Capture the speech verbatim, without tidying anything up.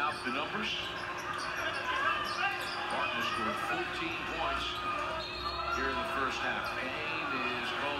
out the numbers. Martin has scored fourteen points here in the first half. Payne is called